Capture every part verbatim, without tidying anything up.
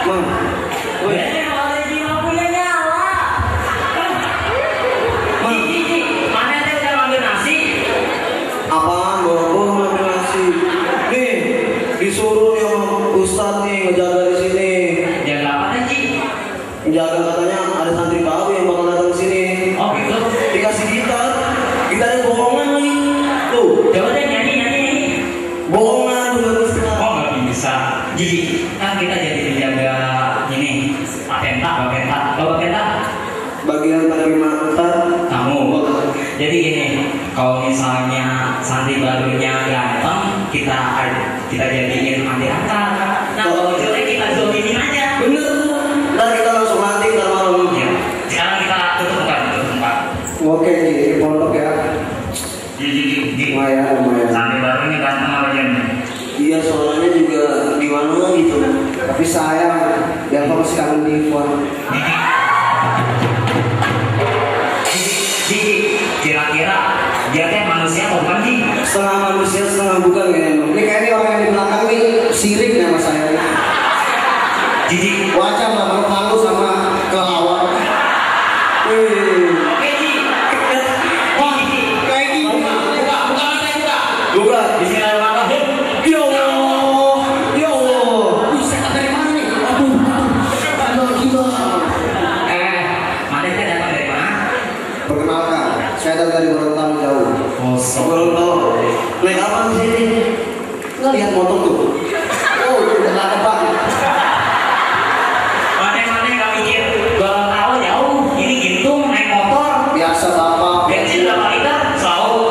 Mang. Woi. Apaan bohong ngambil nasi? Nih disuruh yang Ustadz nih ngejaga di sini. Jaga apa sih? Jaga katanya ada santri baru yang bakal datang sini. Oh gitu. Dikasih gitar, gitarnya bohongan lagi. Tuh, coba deh nyanyi nyanyi. Bohongan juga bisa. Oh nggak bisa. Jadi kan kita jadi menjaga ini Bapenta, Bapenta, Bapenta. Bagian penerima antar Kamu. Jadi gini, kalau misalnya santri barunya ganteng, kita kita jadiin anti antar. Nah kalau jelek kita zolimin aja. bener. Ntar kita langsung latih ntar malam. Ya. Sekarang kita tutup muka, tutup muka. Oke, di pondok ya. Jadi di Lumayan, lumayan. santri baru ini ganteng apa jadinya? Iya, soalnya juga gimana gitu. Tapi sayang, dia masih kangen Diva. Jadi kira-kira dia teh manusia atau bukan sih? Setengah manusia, setengah bukan kayaknya. Ini kayaknya orang yang di belakang nih sirik nih sama saya. Jadi Wajah malu-malu sama kelawar. Wih. oke Ji. Wah, kayak gini. Buka, buka, buka mata buka. Buka. Bismillahirrahmanirrahim. Ya Allah, ya Allah. Bisa dari mana nih? Aduh, aduh, gila. Eh, Made teh datang dari mana? Perkenalkan, saya datang dari Gorontalo jauh. Oh, Gorontalo. Naik apa di sini? Nggak lihat motor tuh. Oh, udah nggak ada banget. Made Made nggak mikir Gorontalo jauh. Ini gintung naik motor. Biasa bapak. Bensin berapa liter? Selalu.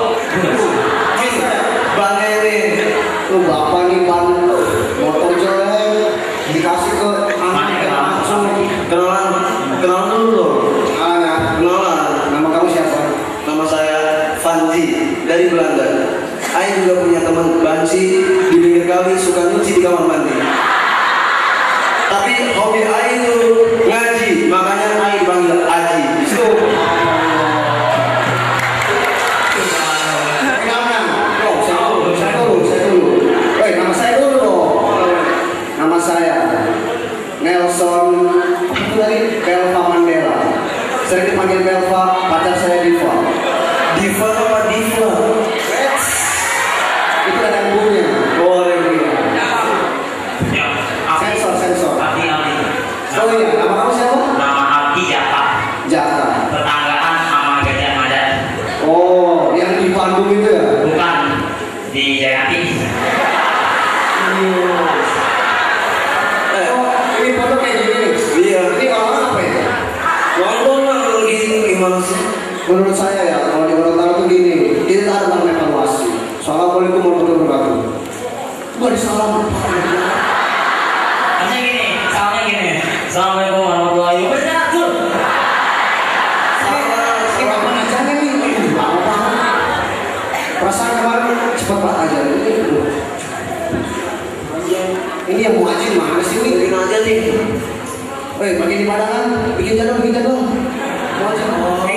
Bang ini, tuh bapak nih ban motor jelek dikasih ke anaknya langsung kenalan, kenalan dulu loh. Ah, kenalan. Nama kamu siapa? Nama saya Fanji dari Belanda. Saya juga punya teman Bansi di pinggir kali suka nyuci di kamar mandi. Tapi hobi saya itu ngaji, makanya saya dipanggil Aji. So, nama saya dulu dong. Nama saya Nelson apa itu tadi? Belva Mandela. Sering dipanggil Belva, pacar saya Diva. Diva apa Diva? Itu ada ibunya. Boleh dia. Sensor sensor. Abdi Abdi. Oh iya, nama kamu siapa? Nama Abdi Jaka. Jaka. Tetanggaan sama Gajah Mada. Oh, yang di Bandung itu ya? Bukan di Jayati. Eh, oh, ini foto kayak gini nih. Iya. Ini orang apa ya? Ngomong lah kalau gini gimana sih? Menurut saya ya, kalau di Gorontalo tuh gini, kita harus melakukan evaluasi. Assalamualaikum warahmatullahi wabarakatuh. Gua disalam. Maksudnya gini, soalnya gini. Assalamualaikum warahmatullahi wabarakatuh. Ini kapan aja nih? Ini lama banget. Perasaan kemarin cepet banget aja. Ini yang mau ngaji mana sih ini? Bikin aja nih. Woi, bagi di mana kan? Bikin jadwal, bikin jadwal. Mau aja.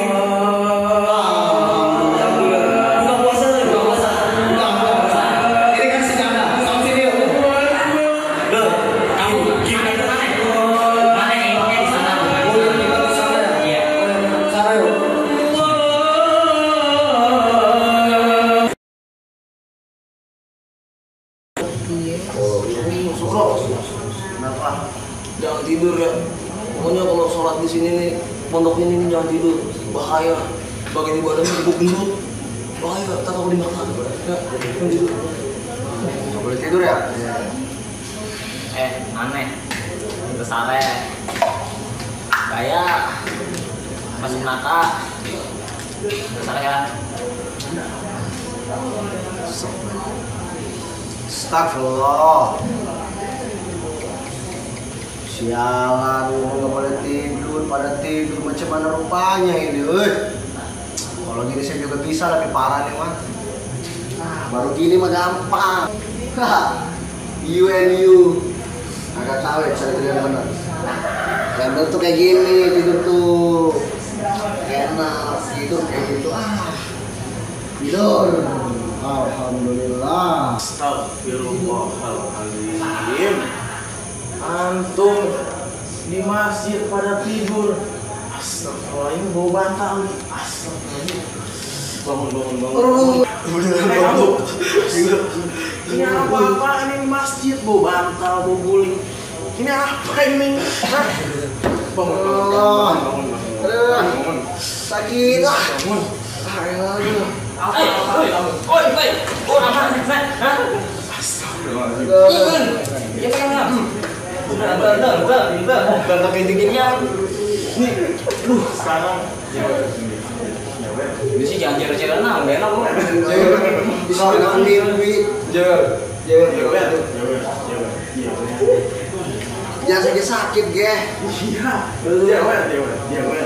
Buka puasa nih, buka puasa. Buka, buka puasa. Ini kan sejadah. Sama sini yuk. Duh, Kamu gimana itu mana? Mana imamnya di sana? oh iya, kita di sana ya? Iya. Sana yuk. Kenapa? Jangan tidur ya. Pokoknya kalau sholat di sini nih, pondok ini nih jangan tidur. Bahaya. Bagian ibadahnya ibu gendut. Bahaya. Tak kalau dimakan. Ya, jangan tidur. Nggak boleh tidur ya? Eh, aneh. Besarnya. Kayak masuk naka. Besarnya. Astagfirullah. Sialan, nggak boleh tidur, pada tidur macam mana rupanya ini, eh. Kalau gini saya juga bisa, lebih parah nih mah. Nah, baru gini mah gampang. You and you. Agak tahu ya cara tidur yang benar. Yang benar tuh kayak gini, tidur tuh enak, tidur kayak gitu. Ah, tidur. Alhamdulillah. Astagfirullahaladzim. Antum di masjid pada tidur. Astagfirullah, ini bau bantal nih. Astagfirullah. Bangun, bangun, bangun. Bangun. Ini apa-apaan ini masjid, bau bantal, bau guling. Ini apa ini? Hah? Bangun, bangun, bangun, bangun. Sakit lah. Bangun. Aduh. Apa? Apa? Oi, oi. Oh, apa? Hah? Astagfirullah. Ya kan? Udah, udah, udah, udah, udah. Udah pakai dingin-dingin. Nih, duh, sekarang ini sih jangan jalan-jalan nah, udah enak lu. Bisa ngambil duit. Jalan, jalan, jalan, Jangan sakit-sakit, ge. Iya, jalan, jalan, jalan.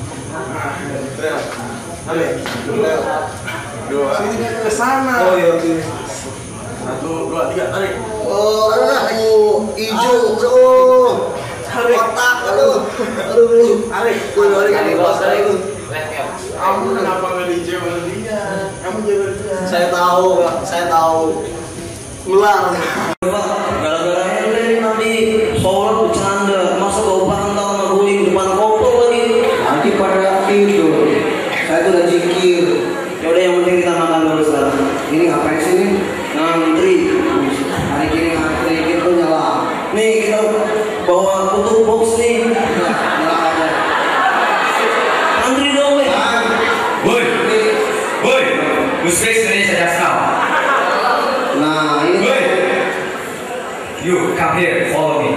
Ale, dua, dua. Sini ke sana. Oh iya, oke. Satu, dua, tiga, tarik. Oh, aduh, hijau, tuh. Otak, aduh, aduh, tarik. aduh, tarik, tarik. Kamu kenapa nggak dijawab dia? Kamu jawab dia. Saya tahu, Kak. Saya tahu. Ular. Gara-gara ini nanti sholat bercanda, masa bau bantal sama guling depan koplo lagi. Nanti pada tidur. Saya tuh udah zikir. Ya udah, yang penting kita makan dulu sekarang. Ini ngapain sih nih? Ngantri. Hari ini ngantri, kita nyala. Nih kita bawa tutup box nih. Nah, nyala aja. Ngantri dong, weh. Woi, woi, Muslim Indonesia just now. Nah, ini. Woi, you come here, follow me.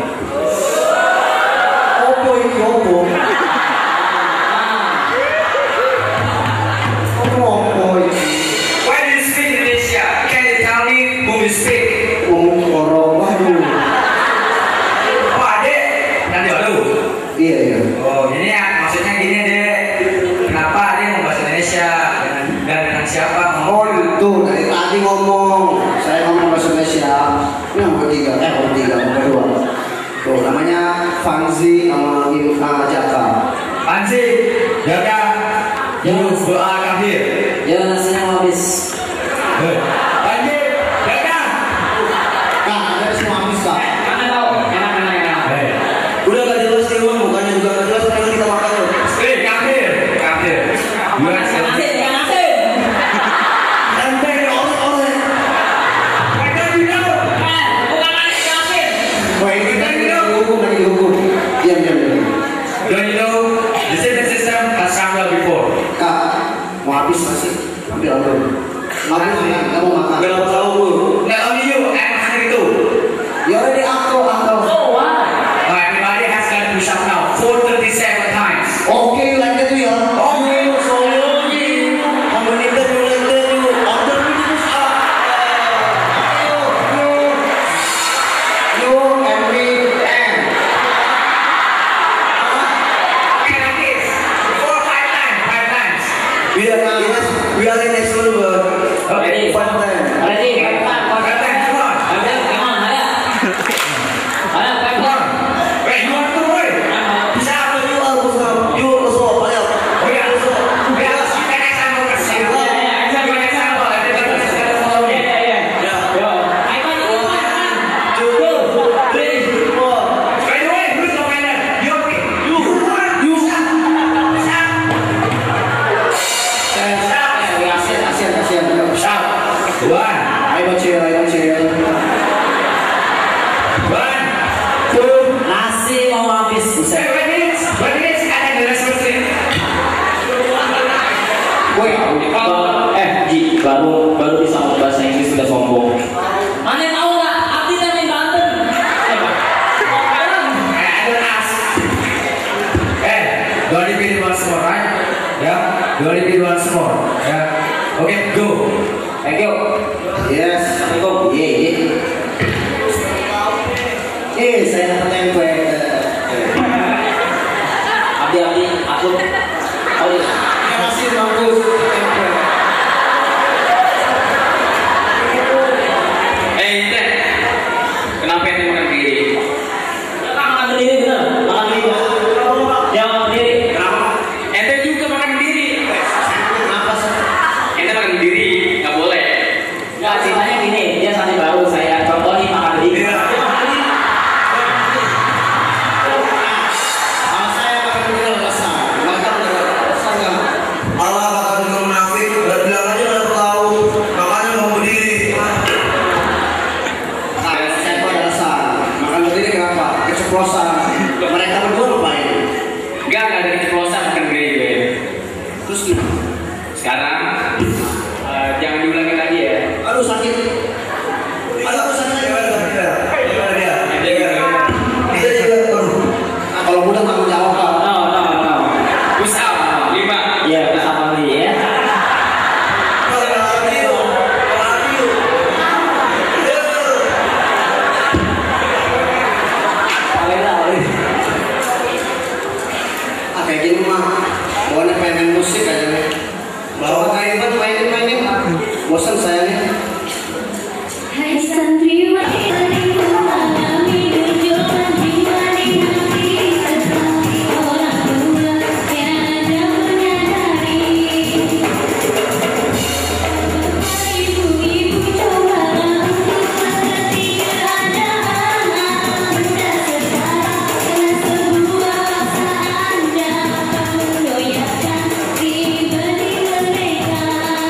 Opo ini opo? Opo opo ini? Why do you speak Indonesia? Can you tell me who you speak? Ngomong korong, waduh. Oh, adek, nanti baru. Iya iya. Oh, ini ya, maksudnya gini deh. Kenapa adek mau bahasa Indonesia? Dan dan dengan siapa? Oh itu dari tadi ngomong. Saya ngomong bahasa Indonesia. Ini yang bertiga, eh bertiga, yang kedua. Tuh namanya Fanzi sama Im uh, Jaka. Panji, Jaka, you doa kafir. Ya nasinya mau habis. Panji, Jaka. Kak, ada semua habis kak. Mana tahu? Enak enak enak. Udah gak jelas nih uang, bukannya juga gak jelas. Sekarang kita makan loh. Eh, kafir, kafir. You are Nasi kafir. ya nasi. Enteng oleh-oleh. I don't know. Eh, bukan nasi kafir. Wah ini kan dihukum, lagi dihukum. Diam diam diam. Don't you know the safety system has struggled before? Kak, mau habis nasi? Ambil ambil. Habis nih, kamu makan. Gak dapat tahu bu. Not only you, I'm makan itu. Ya udah di aku aku. So what? Oh, everybody has got to push up now, four thirty-seven times. Oke, like that ya. Oke, sorry. Kamu ini kan like that you. Order terus ah. Ayo, you. You and me and. Okay, like this. Four, five times, five times. We are yes, we are in next level. Okay, Five time. Berarti kapan? five times, come on. Ada gimana ada? Ada Come kapan? on. Wait, you want to wait? Bisa apa you harus you harus ayo. Oh yeah, yeah, let's see the next time over. See you. You next time over. Everybody has got to follow me. Ya. Kapan kapan? Two, three, four. By the way, who's the winner? You, you, You. Stop. Stop. Kasihan, kasihan, kasihan. Stop. One, Ayo chill, ayo chill. one, Two. Nasi mau habis. Hey, wait minutes, wait minutes, I have the rest of it. Woi, Eh, Ji, baru baru bisa ngomong bahasa Inggris sudah sombong. Mana tahu nggak? Abdi dari Banten. Eh, I don't ask. Eh, don't repeat once more, right? Yeah, don't repeat once more. Yeah. Okay, go. Thank you. yes. Assalamualaikum. Iya, iya. Eh, saya dapat tempe. Abdi Abdi, aku. Oh iya. Terima kasih, bagus. Tempe. Eh, Ente, kenapa ente makan diri? Makan berdiri bener. Makan berdiri. Jangan makan berdiri. Kenapa? Ente juga makan diri. Kenapa sih? Ente makan diri, nggak boleh. Nggak, ceritanya gini. Dia santri baru. Saya contohin makan berdiri. Iya. keceplosan. Mereka berdua ngapain? Enggak, enggak ada keceplosan makan gue. Terus gimana? Sekarang eh, jangan diulangi lagi ya. Aduh sakit. Aduh aku sakit. Gimana dia? Dia juga. Aduh. Nah, kalau udah tanggung jawab Pak. No, no, no. Push up lima. Iya, push up lagi ya. Ah kayak gini mah, bawaannya pengen musik aja nih. Bawa kayak apa mainin mainin. Bosan saya nih. Hai santriwati mengalami gejolak jiwa di hati tetapi orang tua tiada menyadari. Ibu-ibu cobalah untuk mengerti keadaan Anda sekarang karena sebuah paksaan dapat mendoyakan pribadi mereka.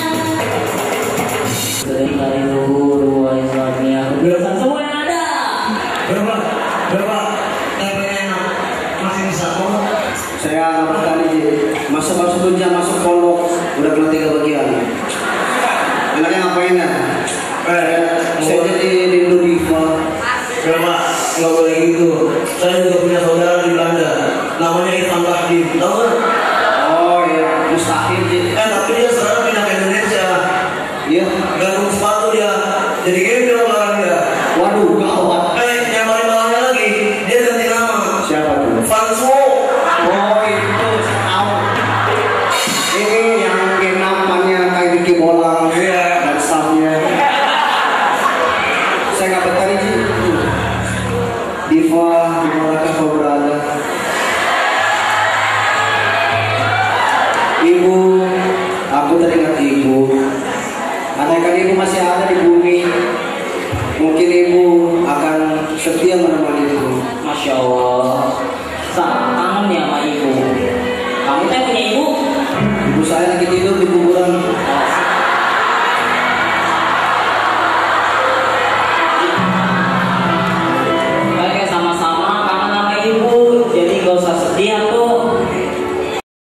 Sering dari luhur wa Islamiyah kebiasaan semua yang ada. Berapa? Berapa? Tempenya masih bisa kok. Saya dapat kali masuk masuk dunia masuk pondok udah kena tiga bagian. Enaknya ngapain ya? Eh, saya jadi di Indonesia. Berapa? Nggak boleh gitu. Saya juga punya saudara di Belanda. Namanya Irfan Bahdim. Tahu nggak? Oh iya, mustahil sih. Eh tapi dia sekarang pindah ke Indonesia. Iya. Gantung sepatu dia. Jadi gembel olahraga. Waduh, gawat. Eh, yang paling bawahnya lagi, dia ganti nama. Siapa tuh? Fansu. Oh itu, saya tahu. Ini yang game namanya kayak Vicky Bolang. Iya. Dan staffnya. Saya nggak betah nih. Diva, dimanakah kau berada? Ibu, aku teringat ibu. Andaikan ibu masih ada di bumi, mungkin ibu akan setia menemani ibu. Masya Allah.